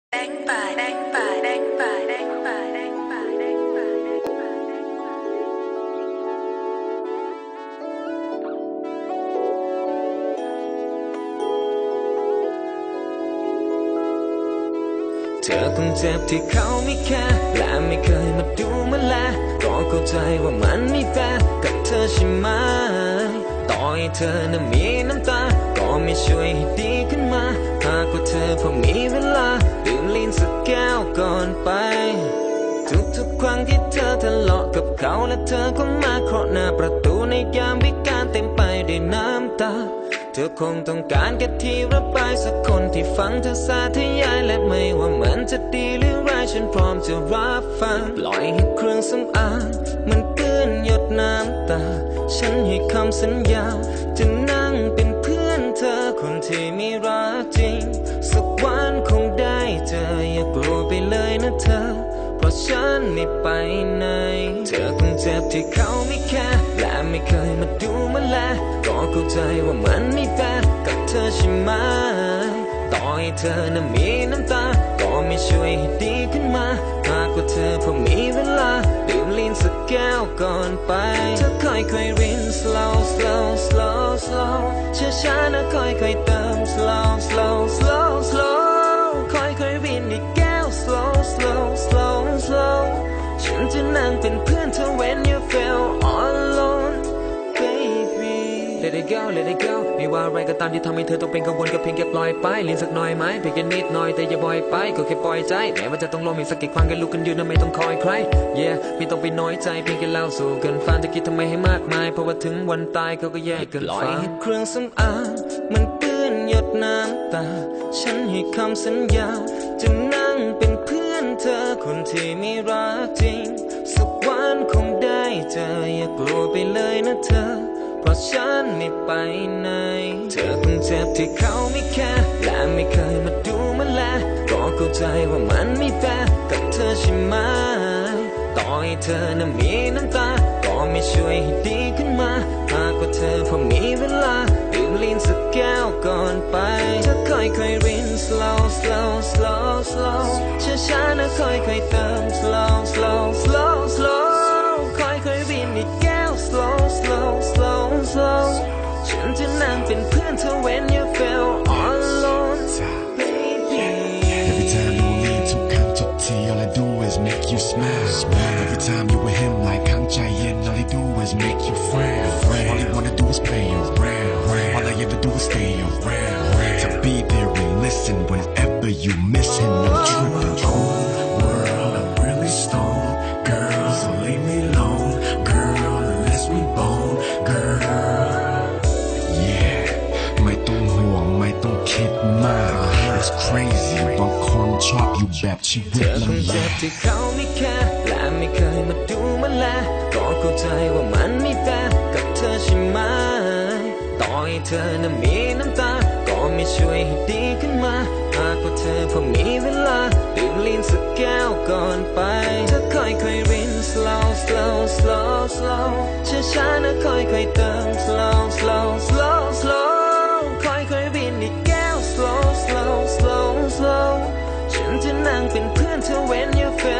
đánh bài đánh bài đánh bài đánh bài đánh bài đánh bài đánh bài เธอคงเจ็บที่เขาไม่แค่และไม่เคยมาดูมาแลก็เข้าใจว่ามันไม่แฟร์กับเธอใช่ไหมต่อให้เธอนั้นมีน้ำตาก็ไม่ช่วยให้ดีขึ้นมาหากว่าเธอพอมีเวลาดื่มลิ้นสักแก้วก่อนไปทุกครั้งที่เธอทะเลาะกับเขาและเธอก็มาเคาะหน้าประตูในยามวิกาลเต็มไปด้วยน้ำตาเธอคงต้องการแค่ที่ระบายสักคนที่ฟังเธอสาธยายและไม่ว่ามันจะดีหรือร้ายฉันพร้อมจะรับฟังปล่อยให้เครื่องสำอางมันเปื้อนหยดน้ำตาฉันให้คำสัญญาจะนั่งเป็นเพื่อนเธอคนที่มีรักจริงสักวันคงได้เจออย่ากลัวไปเลยนะเธอเพราะฉันไม่ไปไหนเธอคงเจ็บที่เขาไม่แค่และไม่เคยมาดูมาแลก็เข้าใจว่ามันไม่แฟร์กับเธอใช่ไหมต่อให้เธอนั้นมีน้ำตาก็ไม่ช่วยให้ดีขึ้นมาหากว่าเธอพอมีเวลาดื่มลิ้นสักแก้วก่อนไปเธอค่อยริน slow slow slow slow ช้านะค่อยเติม slow slow slow slow ค่อยรินอีกแก้ว slow slow slow slow ฉันจะนั่งเป็นเพื่อนเธอ when you feel all alone baby let it go let it go ไม่ว่าอะไรก็ตามที่ทำให้เธอต้องเป็นกังวลก็เพียงแค่ปล่อยไปลิ้นสักหน่อยไหมเพียงแค่นิดหน่อยแต่อย่าบ่อยไปก็แค่ปล่อยใจแม้ว่าจะต้องล้มอีกสักกี่ครั้งก็ลุกขึ้นยืนนะไม่ต้องคอยใคร yeah ไม่ต้องไปน้อยใจเพียงแค่เล่าสู่กันฟังจะคิดทำไมให้มากมายเพราะว่าถึงวันตายเขาก็แยกกันปล่อยให้เครื่องสำอางมันเปื้อนหยดน้ำตาฉันให้คำสัญญาจะนั่งเป็นเพื่อนเธอคนที่มีรักจริงสักวันคงได้เจออย่ากลัวไปเลยนะเธอเพราะฉันไม่ไปไหนเธอคงเจ็บที่เขาไม่แค่และไม่เคยมาดูมาแลก็เข้าใจว่ามันไม่แฟร์กับเธอใช่ไหมต่อให้เธอนั้นมีน้ำตาก็ไม่ช่วยให้ดีขึ้นมาหากว่าเธอพอมีเวลาดื่มลิ้นสักแก้วก่อนไปเธอค่อยริน slow slow slow slow ช้านะค่อยเติม slow slow slow slow ค่อยรินอีกแก้ว slow slow slow slow ฉันจะนั่งเป็นเพื่อนเธอ when you feel all alone baby Every time you with me ทุกครั้งทุกที all I do is make you smile Every time you with him like ข้างใจเย็น all I do is make you frown All I wanna do is play around All I ever do is stay around To be there and listen whenever you miss him I'm tripping cool world I'm really stoned Girl so leave me alone Girl unless we bone Girl Yeah ไม่ต้องห่วงไม่ต้องคิดมาก It's crazy บางคนชอบอยู่แบบชีวิเธตอคงลำเจ็บาบกที่เขาไม่แค่และไม่เคยมาดูมาแลก็เข้าใจว่ามันไม่แฟร์กับเธอใช่ไหมต่อให้เธอนั้นมีน้ำตาก็ไม่ช่วยให้ดีขึ้นมาหากว่าเธอพอมีเวลาดื่มลิ้นสักแก้วก่อนไปเธอค่อยริน slow slow slow slow ช้านะค่อยเติม slow slow slow slow ค่อยรินอีกแก้ว slow slow slow slow ฉันจะนั่งเป็นเพื่อนเธอ when you feel